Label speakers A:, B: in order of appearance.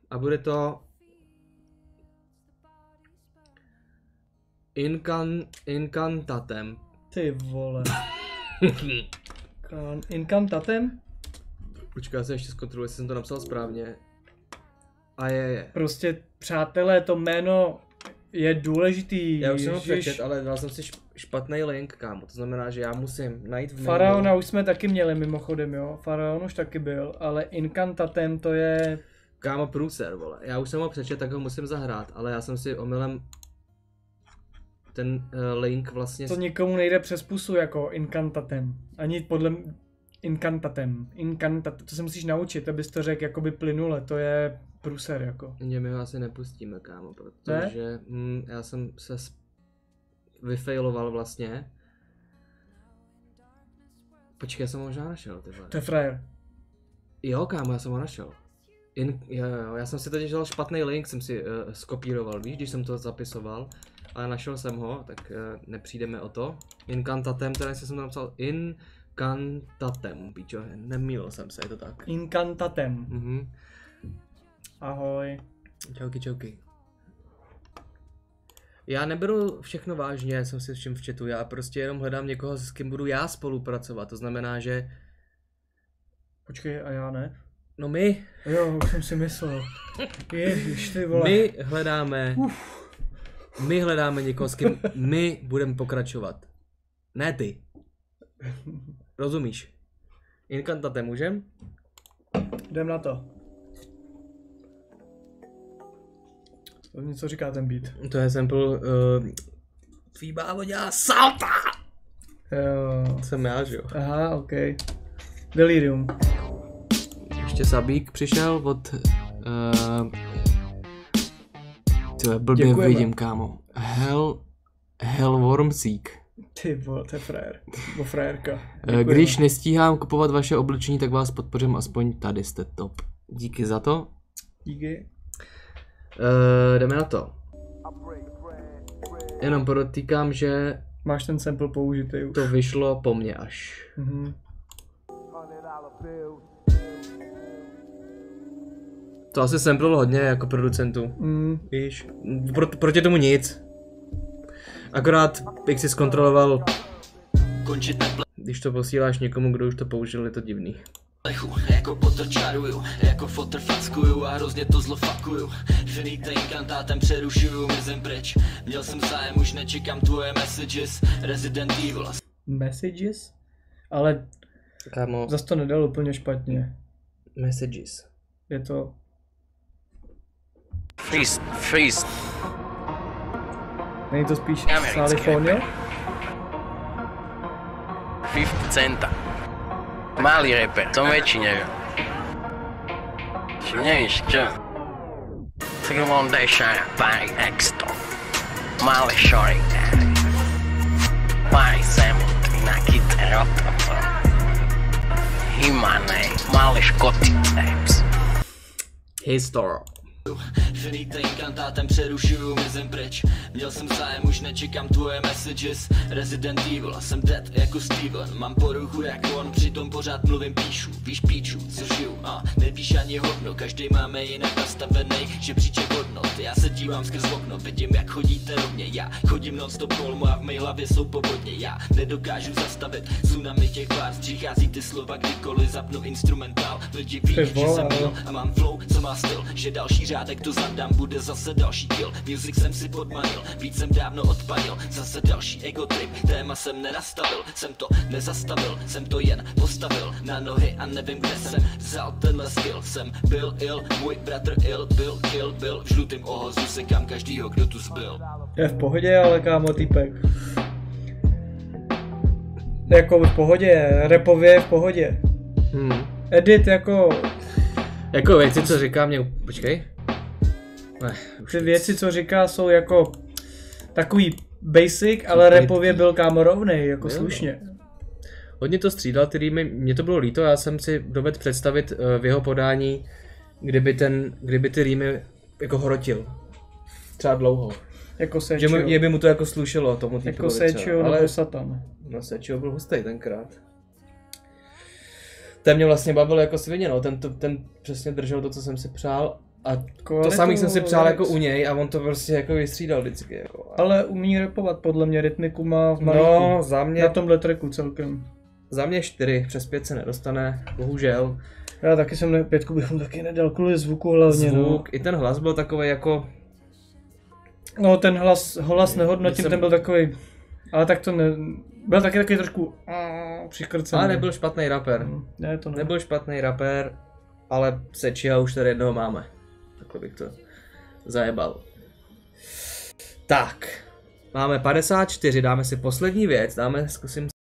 A: a bude to Incantatem.
B: Ty vole. Incantatem?
A: Počkej, já se ještě zkontroluji, jestli jsem to napsal správně. A je.
B: Prostě, přátelé, to jméno je důležitý.
A: Já už jsem ho přečet, ale dal jsem si špatný link, kámo. To znamená, že já musím najít v menu.
B: Faraona už jsme taky měli mimochodem, jo. Faraon už taky byl, ale Incantatem to je...
A: Kámo, průser, vole. Já už jsem ho přečet, tak ho musím zahrát, ale já jsem si omylem ten link vlastně...
B: To nikomu nejde přes pusu jako Incantatem. Ani podle... Incantatem. To se musíš naučit, abys to řekl jakoby plynule, to je průser jako.
A: My ho asi nepustíme, kámo, protože já jsem se vyfailoval vlastně. Počkej, já jsem ho možná našel, ty vole.
B: To je frajer.
A: Jo, kámo, já jsem ho našel. Jo, já jsem si teď dal špatný link, jsem si skopíroval, víš, když jsem to zapisoval. Ale našel jsem ho, tak nepřijdeme o to. Incantatem, teda jsem to napsal Incantatem, píčo, nemýlil jsem se, je to tak.
B: Incantatem. Ahoj.
A: Čauky. Já neberu všechno vážně, jsem si všim v chatu, já prostě jenom hledám někoho, s kým budu já spolupracovat, to znamená, že...
B: Počkej, a já ne?
A: No my...
B: Jo, už jsem si myslel. Ježiš, ty vole.
A: My hledáme někoho, s kým my budeme pokračovat. Ne ty. Rozumíš? Incantatem můžem?
B: Jdem na to. To něco říká ten beat.
A: To je sample tvý bávo dělá salta!
B: Jo.
A: Jsem já, že jo?
B: Aha, ok. Delirium.
A: Ještě Sabík přišel od... Tyhle, blbě
B: děkujeme.
A: vidím, kámo. Hellwormseek.
B: Ty vole, to je frajer. Bo frajerka.
A: Když nestíhám kupovat vaše oblečení, tak vás podpořím, aspoň tady jste top. Díky za to.
B: Díky.
A: Jdeme na to. Jenom podotýkám, že...
B: Máš ten sample použitý už.
A: To vyšlo po mně až. To asi samplilo hodně jako producentu. Víš, proti tomu nic. Akorát bych si zkontroloval, když to posíláš někomu, kdo už to použil, je to divný.
C: Jako Potter čaruju, jako fotr fackuju a hrozně to zlo fakuju. Finite incantátem přerušuju, mizem pryč. Měl jsem zájem, už nečekám tvoje messages. Resident Evil.
B: Messages? Ale
A: kámo,
B: zas to nedal úplně špatně.
A: Messages.
B: Je to...
C: Freeze.
B: Není to spíš California?
C: 50 centa. Malý reper, to väčší neviem. Či nevíš, čo? Foundation, Barry Exton. Malý šory. Barry Samotný na kytare otoco. Himanej, malý škoty tapes.
A: Histor.
C: Finite incantátem přerušuju, mizem pryč. Měl jsem zájem, už nečekám tvoje messages. Resident Evil, jsem dead jako Steven. Mám poruchu jak on, přitom pořád mluvím, píšu. Víš píču, co žiju, nevíš ani hodno. Každý máme jinak nastavený žebříček hodnot. Já se dívám skrz okno, vidím jak chodíte rovně. Já chodím non-stop kolmu a v mé hlavě jsou povodně. Já nedokážu zastavit tsunami těch bars. Přichází ty slova, kdykoliv zapnu instrumentál. Lidi ví, že jsem byl a mám flow, co má styl. Že další řádek to zadám, bude zase další kill. Music jsem si podmanil, víc jsem dávno odpadil. Zase další ego trip, téma jsem nenastavil. Jsem to nezastavil, jsem to jen postavil na nohy a nevím, kde jsem vzal tenhle skill. Jsem byl ill, můj bratr ill, byl kill, byl v žlutým ohozu, sekám každýho, kdo tu zbyl.
B: Je v pohodě, ale kámo, týpek. Jako v pohodě, rapově je v pohodě. Edit jako...
A: Jako věci, co říká mě... Počkej. Ne,
B: ty věci, co říká, jsou jako takový basic, ale rapově byl kámo rovnej, jako slušně.
A: Hodně to střídal, ty rýmy, mně to bylo líto, já jsem si dovedl představit v jeho podání, kdyby ty rýmy jako hrotil. Třeba dlouho.
B: Jako Sečio.
A: Že by mu to jako slušelo tomu týpkovi.
B: Jako Sečio nebo Satan.
A: No Sečio byl hustý tenkrát. Ten mě vlastně bavil jako svině, no, ten přesně držel to, co jsem si přál A to
B: Kvalitu
A: samý jsem si přál
B: Rex.
A: jako u něj a on to prostě jako vystřídal vždycky. Jako.
B: Ale umí rapovat, podle mě rytmiku má v malíku.
A: No, za mě,
B: Na tomhle tracku celkem.
A: za mě 4, přes 5 se nedostane, bohužel.
B: Já taky jsem 5 bych taky nedal kvůli zvuku hlavně.
A: Zvuk, i ten hlas byl takový jako...
B: No ten hlas nehodnotím,
A: Jsem-
B: ten byl takový, ale tak to ne, byl taky takový trošku přikrcený.
A: Ale nebyl špatný rapper.
B: Ne, to ne.
A: Nebyl špatný rapper, ale Sečiha už tady jednoho máme. Takhle bych to zajebal. Tak, máme 54, dáme si poslední věc, zkusím